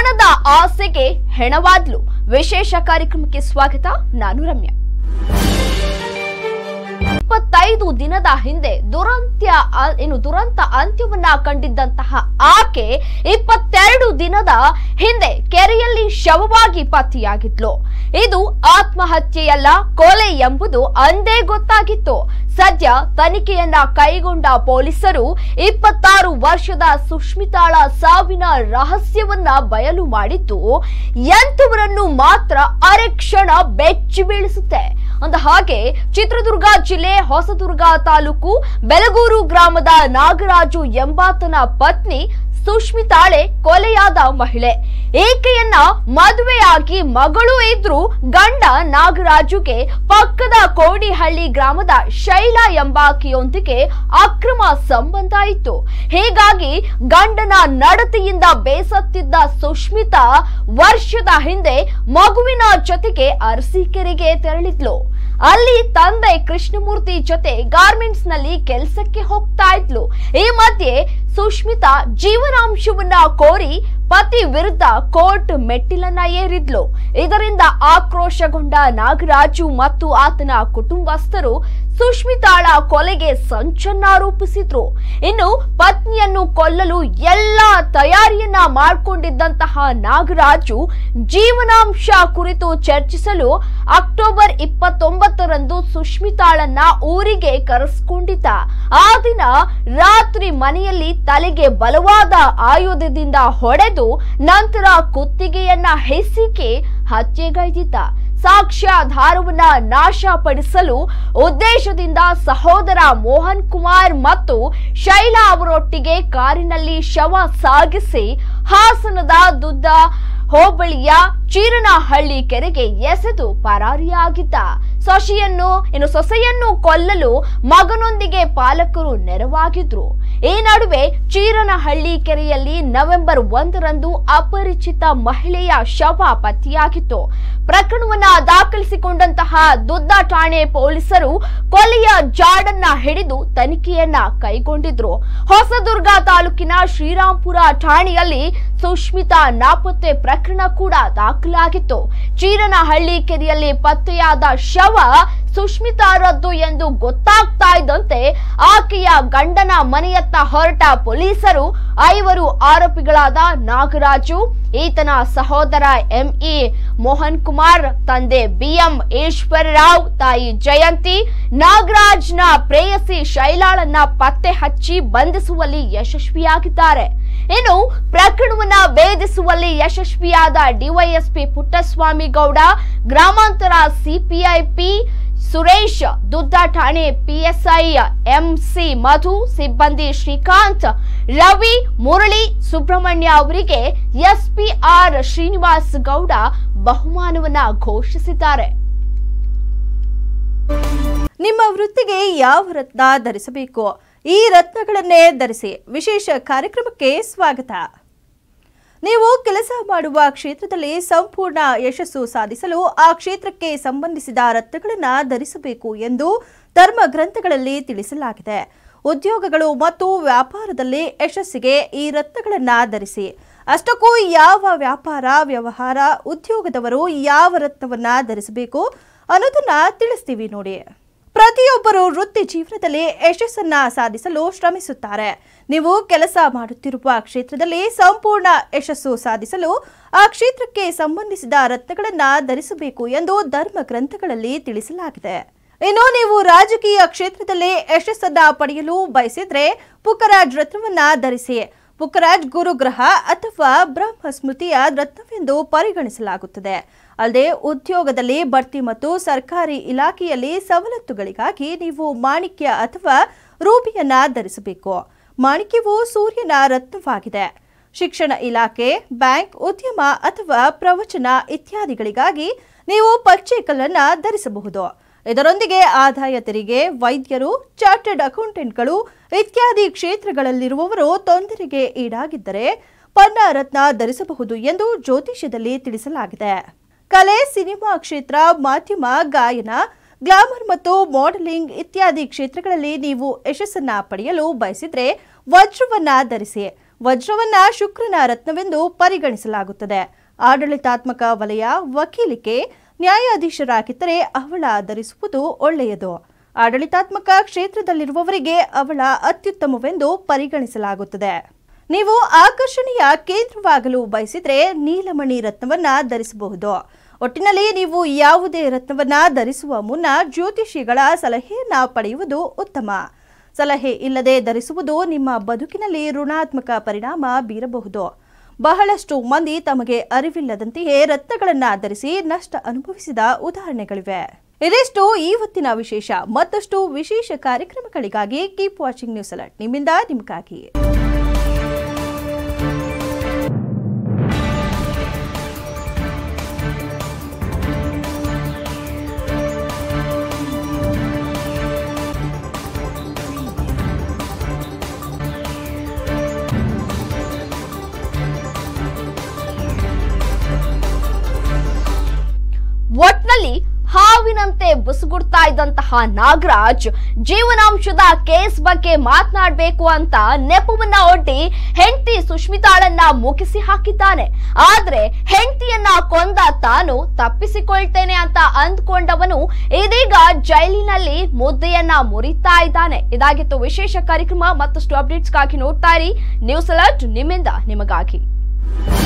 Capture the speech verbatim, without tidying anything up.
ಹಣದ ಆಸೆಗೆ ಹೆಣವಾದ್ಲು. ವಿಶೇಷ ಕಾರ್ಯಕ್ರಮಕ್ಕೆ ಸ್ವಾಗತ. ನಾನು ರಮ್ಯಾ. ಇಪ್ಪತ್ತೈದು ದಿನದ ಹಿಂದೆ ದುರಂತ್ಯ ಏನು ದುರಂತ ಅಂತ್ಯವನ್ನ ಕಂಡಿದ್ದಂತಹ ಆಕೆ ಇಪ್ಪತ್ತೆರಡು ದಿನದ ಹಿಂದೆ ಕೆರೆಯಲ್ಲಿ ಶವವಾಗಿ ಪತ್ತೆಯಾಗಿದ್ಲು. ಇದು ಆತ್ಮಹತ್ಯೆಯಲ್ಲ, ಕೊಲೆ ಎಂಬುದು ಅಂದೇ ಗೊತ್ತಾಗಿತ್ತು. ಸದ್ಯ ತನಿಖೆಯನ್ನ ಕೈಗೊಂಡ ಪೊಲೀಸರು ಇಪ್ಪತ್ತಾರು ವರ್ಷದ ಸುಷ್ಮಿತಾಳ ಸಾವಿನ ರಹಸ್ಯವನ್ನ ಬಯಲು ಮಾಡಿದ್ದು ಎಂತವರನ್ನು ಮಾತ್ರ ಅರೆಕ್ಷಣ ಬೆಚ್ಚಿ ಬೀಳಿಸುತ್ತೆ. ಅಂದ ಹಾಗೆ ಚಿತ್ರದುರ್ಗ ಜಿಲ್ಲೆ ಹೊಸದುರ್ಗ ತಾಲೂಕು ಬೆಲಗೂರು ಗ್ರಾಮದ ನಾಗರಾಜು ಎಂಬಾತನ ಪತ್ನಿ ಸುಷ್ಮಿತಾಳೆ ಕೊಲೆಯಾದ ಮಹಿಳೆ. ಈಕೆಯನ್ನ ಮದುವೆಯಾಗಿ ಮಗಳು ಇದ್ರು ಗಂಡ ನಾಗರಾಜುಗೆ ಪಕ್ಕದ ಕೋಡಿಹಳ್ಳಿ ಗ್ರಾಮದ ಶೈಲಾ ಎಂಬಾಕೆಯೊಂದಿಗೆ ಅಕ್ರಮ ಸಂಬಂಧ ಇತ್ತು. ಹೀಗಾಗಿ ಗಂಡನ ನಡತೆಯಿಂದ ಬೇಸತ್ತಿದ್ದ ಸುಷ್ಮಿತಾ ವರ್ಷದ ಹಿಂದೆ ಮಗುವಿನ ಜೊತೆಗೆ ಅರಸೀಕೆರೆಗೆ ತೆರಳಿದ್ಲು. ಅಲ್ಲಿ ತಂದೆ ಕೃಷ್ಣಮೂರ್ತಿ ಜೊತೆ ಗಾರ್ಮೆಂಟ್ಸ್ ನಲ್ಲಿ ಕೆಲಸಕ್ಕೆ ಹೋಗ್ತಾ ಇದ್ಲು. ಈ ಮಧ್ಯೆ ಸುಷ್ಮಿತಾ ಜೀವನಾಂಶವನ್ನ ಕೋರಿ ಪತಿ ವಿರುದ್ಧ ಕೋರ್ಟ್ ಮೆಟ್ಟಿಲನ್ನ ಏರಿದ್ಲು. ಇದರಿಂದ ಆಕ್ರೋಶಗೊಂಡ ನಾಗರಾಜು ಮತ್ತು ಆತನ ಕುಟುಂಬಸ್ಥರು ಸುಷ್ಮಿತಾಳ ಕೊಲೆಗೆ ಸಂಚನ್ನ ರೂಪಿಸಿದ್ರು. ಇನ್ನು ಪತ್ನಿಯನ್ನು ಕೊಲ್ಲಲು ಎಲ್ಲ ತಯಾರಿಯನ್ನ ಮಾಡಿಕೊಂಡಿದ್ದಂತಹ ನಾಗರಾಜು ಜೀವನಾಂಶ ಕುರಿತು ಚರ್ಚಿಸಲು ಅಕ್ಟೋಬರ್ ಇಪ್ಪತ್ತೊಂಬತ್ತರಂದು ಸುಷ್ಮಿತಾಳನ್ನ ಊರಿಗೆ ಕರೆಸಿಕೊಂಡಿದ್ದ. ಆ ದಿನ ರಾತ್ರಿ ಮನೆಯಲ್ಲಿ ತಲೆಗೆ ಬಲವಾದ ಆಯುಧದಿಂದ ಹೊಡೆದು ನಂತರ ಕುತ್ತಿಗೆಯನ್ನ ಹೆಸಿಕೆ ಹತ್ಯೆಗೈದಿದ್ದ. ಸಾಕ್ಷ್ಯಾಧಾರವನ್ನ ನಾಶಪಡಿಸಲು ಉದ್ದೇಶದಿಂದ ಸಹೋದರ ಮೋಹನ್ ಕುಮಾರ್ ಮತ್ತು ಶೈಲಾ ಅವರೊಟ್ಟಿಗೆ ಕಾರಿನಲ್ಲಿ ಶವ ಸಾಗಿಸಿ ಹಾಸನದ ದುದ್ದ ಹೋಬಳಿಯ ಚೀರನಹಳ್ಳಿ ಕೆರೆಗೆ ಎಸೆದು ಪರಾರಿಯಾಗಿದ್ದ. ಸೊಸೆಯನ್ನು ಇನ್ನು ಸೊಸೆಯನ್ನು ಕೊಲ್ಲಲು ಮಗನೊಂದಿಗೆ ಪಾಲಕರು ನೆರವಾಗಿದ್ರು. ಈ ನಡುವೆ ಚೀರನಹಳ್ಳಿ ಕೆರೆಯಲ್ಲಿ ನವೆಂಬರ್ ಒಂದರಂದು ಅಪರಿಚಿತ ಮಹಿಳೆಯ ಶವ ಪತ್ತೆಯಾಗಿತ್ತು. ಪ್ರಕರಣವನ್ನ ದಾಖಲಿಸಿಕೊಂಡಂತಹ ದುದ್ದ ಠಾಣೆ ಪೊಲೀಸರು ಕೊಲೆಯ ಜಾಡನ್ನ ಹಿಡಿದು ತನಿಖೆಯನ್ನ ಕೈಗೊಂಡಿದ್ರು. ಹೊಸದುರ್ಗ ತಾಲೂಕಿನ ಶ್ರೀರಾಂಪುರ ಠಾಣೆಯಲ್ಲಿ ಸುಷ್ಮಿತಾ ನಾಪತ್ತೆ ಪ್ರಕರಣ ಕೂಡ ದಾಖಲಾಗಿತ್ತು. ಚೀರನಹಳ್ಳಿ ಕೆರೆಯಲ್ಲಿ ಪತ್ತೆಯಾದ ಶವ ಸುಷ್ಮಿತಾರದ್ದು ಎಂದು ಗೊತ್ತಾಗ್ತಾ ಇದ್ದಂತೆ ಆಕೆಯ ಗಂಡನ ಮನೆಯತ್ತ ಹೊರಟ ಪೊಲೀಸರು ಐವರು ಆರೋಪಿಗಳಾದ ನಾಗರಾಜು, ಈತನ ಸಹೋದರ ಎಂಇ ಮೋಹನ್ ಕುಮಾರ್, ತಂದೆ ಬಿಎಂ ಈಶ್ವರರಾವ್, ತಾಯಿ ಜಯಂತಿ, ನಾಗರಾಜ್ನ ಪ್ರೇಯಸಿ ಶೈಲಾಳನ್ನ ಪತ್ತೆ ಹಚ್ಚಿ ಬಂಧಿಸುವಲ್ಲಿ ಯಶಸ್ವಿಯಾಗಿದ್ದಾರೆ. ಇನ್ನು ಪ್ರಕರಣವನ್ನ ಭೇದಿಸುವಲ್ಲಿ ಯಶಸ್ವಿಯಾದ ಡಿವೈಎಸ್ಪಿ ಪುಟ್ಟಸ್ವಾಮಿ ಗೌಡ, ಗ್ರಾಮಾಂತರ ಸಿಪಿಐ ಪಿ ಸುರೇಶ್, ದುದ್ದ ಠಾಣೆ ಪಿಎಸ್ಐ ಎಂಸಿ ಮಧು, ಸಿಬ್ಬಂದಿ ಶ್ರೀಕಾಂತ್, ರವಿ, ಮುರಳಿ, ಸುಬ್ರಹ್ಮಣ್ಯ ಅವರಿಗೆ ಎಸ್ಪಿ ಆರ್ ಶ್ರೀನಿವಾಸ್ ಗೌಡ ಬಹುಮಾನವನ್ನ ಘೋಷಿಸಿದ್ದಾರೆ. ನಿಮ್ಮ ವೃತ್ತಿಗೆ ಯಾವ ರತ್ನ ಧರಿಸಬೇಕು? ಈ ರತ್ನಗಳನ್ನೇ ಧರಿಸಿ. ವಿಶೇಷ ಕಾರ್ಯಕ್ರಮಕ್ಕೆ ಸ್ವಾಗತ. ನೀವು ಕೆಲಸ ಮಾಡುವ ಕ್ಷೇತ್ರದಲ್ಲಿ ಸಂಪೂರ್ಣ ಯಶಸ್ಸು ಸಾಧಿಸಲು ಆ ಕ್ಷೇತ್ರಕ್ಕೆ ಸಂಬಂಧಿಸಿದ ರತ್ನಗಳನ್ನು ಧರಿಸಬೇಕು ಎಂದು ಧರ್ಮ ಗ್ರಂಥಗಳಲ್ಲಿ ತಿಳಿಸಲಾಗಿದೆ. ಉದ್ಯೋಗಗಳು ಮತ್ತು ವ್ಯಾಪಾರದಲ್ಲಿ ಯಶಸ್ಸಿಗೆ ಈ ರತ್ನಗಳನ್ನು ಧರಿಸಿ. ಅಷ್ಟಕ್ಕೂ ಯಾವ ವ್ಯಾಪಾರ, ವ್ಯವಹಾರ, ಉದ್ಯೋಗದವರು ಯಾವ ರತ್ನವನ್ನ ಧರಿಸಬೇಕು ಅನ್ನೋದನ್ನ ತಿಳಿಸ್ತೀವಿ ನೋಡಿ. ಪ್ರತಿಯೊಬ್ಬರು ವೃತ್ತಿ ಜೀವನದಲ್ಲಿ ಯಶಸ್ಸನ್ನ ಸಾಧಿಸಲು ಶ್ರಮಿಸುತ್ತಾರೆ. ನೀವು ಕೆಲಸ ಮಾಡುತ್ತಿರುವ ಕ್ಷೇತ್ರದಲ್ಲಿ ಸಂಪೂರ್ಣ ಯಶಸ್ಸು ಸಾಧಿಸಲು ಆ ಕ್ಷೇತ್ರಕ್ಕೆ ಸಂಬಂಧಿಸಿದ ರತ್ನಗಳನ್ನ ಧರಿಸಬೇಕು ಎಂದು ಧರ್ಮ ಗ್ರಂಥಗಳಲ್ಲಿ ತಿಳಿಸಲಾಗಿದೆ. ಇನ್ನು ನೀವು ರಾಜಕೀಯ ಕ್ಷೇತ್ರದಲ್ಲಿ ಯಶಸ್ಸನ್ನ ಪಡೆಯಲು ಬಯಸಿದ್ರೆ ಪುಕ್ಕರಾಜ್ ರತ್ನವನ್ನ ಧರಿಸಿ. ಪುಕ್ಕರಾಜ್ ಗುರುಗ್ರಹ ಅಥವಾ ಬ್ರಹ್ಮ ಸ್ಮೃತಿಯ ರತ್ನವೆಂದು ಪರಿಗಣಿಸಲಾಗುತ್ತದೆ. ಅಲ್ಲದೆ ಉದ್ಯೋಗದಲ್ಲಿ ಬಡ್ತಿ ಮತ್ತು ಸರ್ಕಾರಿ ಇಲಾಖೆಯಲ್ಲಿ ಸವಲತ್ತುಗಳಿಗಾಗಿ ನೀವು ಮಾಣಿಕ್ಯ ಅಥವಾ ರೂಬಿಯನ್ನ ಧರಿಸಬೇಕು. ಮಾಣಿಕ್ಯವು ಸೂರ್ಯನ ರತ್ನವಾಗಿದೆ. ಶಿಕ್ಷಣ ಇಲಾಖೆ, ಬ್ಯಾಂಕ್, ಉದ್ಯಮ ಅಥವಾ ಪ್ರವಚನ ಇತ್ಯಾದಿಗಳಿಗಾಗಿ ನೀವು ಪಚ್ಚೆ ಕಲ್ಲನ್ನ ಧರಿಸಬಹುದು. ಇದರೊಂದಿಗೆ ಆದಾಯ ತೆರಿಗೆ, ವೈದ್ಯರು, ಚಾರ್ಟರ್ಡ್ ಅಕೌಂಟೆಂಟ್ಗಳು ಇತ್ಯಾದಿ ಕ್ಷೇತ್ರಗಳಲ್ಲಿರುವವರು ತೊಂದರೆಗೆ ಈಡಾಗಿದ್ದರೆ ಪನ್ನ ರತ್ನ ಧರಿಸಬಹುದು ಎಂದು ಜ್ಯೋತಿಷ್ಯದಲ್ಲಿ ತಿಳಿಸಲಾಗಿದೆ. ಕಲೆ, ಸಿನಿಮಾ ಕ್ಷೇತ್ರ, ಮಾಧ್ಯಮ, ಗಾಯನ, ಗ್ಲಾಮರ್ ಮತ್ತು ಮಾಡೆಲಿಂಗ್ ಇತ್ಯಾದಿ ಕ್ಷೇತ್ರಗಳಲ್ಲಿ ನೀವು ಯಶಸ್ಸನ್ನ ಪಡೆಯಲು ಬಯಸಿದ್ರೆ ವಜ್ರವನ್ನ ಧರಿಸಿ. ವಜ್ರವನ್ನ ಶುಕ್ರನ ರತ್ನವೆಂದು ಪರಿಗಣಿಸಲಾಗುತ್ತದೆ. ಆಡಳಿತಾತ್ಮಕ ವಲಯ, ವಕೀಲಿಕೆ, ನ್ಯಾಯಾಧೀಶರಾಗಿದ್ದರೆ ಅವಳ ಧರಿಸುವುದು ಒಳ್ಳೆಯದು. ಆಡಳಿತಾತ್ಮಕ ಕ್ಷೇತ್ರದಲ್ಲಿರುವವರಿಗೆ ಅವಳ ಅತ್ಯುತ್ತಮವೆಂದು ಪರಿಗಣಿಸಲಾಗುತ್ತದೆ. ನೀವು ಆಕರ್ಷಣೆಯ ಕೇಂದ್ರವಾಗಲು ಬಯಸಿದ್ರೆ ನೀಲಮಣಿ ರತ್ನವನ್ನ ಧರಿಸಬಹುದು. ಒಟ್ಟಿನಲ್ಲಿ ನೀವು ಯಾವುದೇ ರತ್ನವನ್ನ ಧರಿಸುವ ಮುನ್ನ ಜ್ಯೋತಿಷಿಗಳ ಸಲಹೆಯನ್ನ ಪಡೆಯುವುದು ಉತ್ತಮ. ಸಲಹೆ ಇಲ್ಲದೆ ಧರಿಸುವುದು ನಿಮ್ಮ ಬದುಕಿನಲ್ಲಿ ಋಣಾತ್ಮಕ ಪರಿಣಾಮ ಬೀರಬಹುದು. ಬಹಳಷ್ಟು ಮಂದಿ ತಮಗೆ ಅರಿವಿಲ್ಲದಂತೆಯೇ ರತ್ನಗಳನ್ನ ಧರಿಸಿ ನಷ್ಟ ಅನುಭವಿಸಿದ ಉದಾಹರಣೆಗಳಿವೆ. ಇದಿಷ್ಟು ಇವತ್ತಿನ ವಿಶೇಷ. ಮತ್ತಷ್ಟು ವಿಶೇಷ ಕಾರ್ಯಕ್ರಮಗಳಿಗಾಗಿ ಕೀಪ್ ವಾಚಿಂಗ್ ನ್ಯೂಸ್ ಅಲರ್ಟ್, ನಿಮ್ಮಿಂದ ನಿಮಗಾಗಿ. ಒಟ್ನಲ್ಲಿ ಹಾವಿನಂತೆ ಬುಸುಗುಡ್ತಾ ಇದ್ದಂತಹ ನಾಗರಾಜ್ ಜೀವನಾಂಶದ ಕೇಸ್ ಬಗ್ಗೆ ಮಾತನಾಡಬೇಕು ಅಂತ ನೆಪವನ್ನ ಒಡ್ಡಿ ಹೆಂಡತಿ ಸುಷ್ಮಿತಾಳನ್ನ ಮುಗಿಸಿ ಹಾಕಿದ್ದಾನೆ. ಆದ್ರೆ ಹೆಂಡತಿಯನ್ನ ಕೊಂದ ತಾನು ತಪ್ಪಿಸಿಕೊಳ್ತೇನೆ ಅಂತ ಅಂದ್ಕೊಂಡವನು ಇದೀಗ ಜೈಲಿನಲ್ಲಿ ಮುದ್ದೆಯನ್ನ ಮುರಿತಾ ಇದ್ದಾನೆ. ಇದಾಗಿತ್ತು ವಿಶೇಷ ಕಾರ್ಯಕ್ರಮ. ಮತ್ತಷ್ಟು ಅಪ್ಡೇಟ್ಸ್ಗಾಗಿ ನೋಡ್ತಾ ಇರಿ ನ್ಯೂಸ್ ಅಲರ್ಟ್, ನಿಮ್ಮಿಂದ ನಿಮಗಾಗಿ.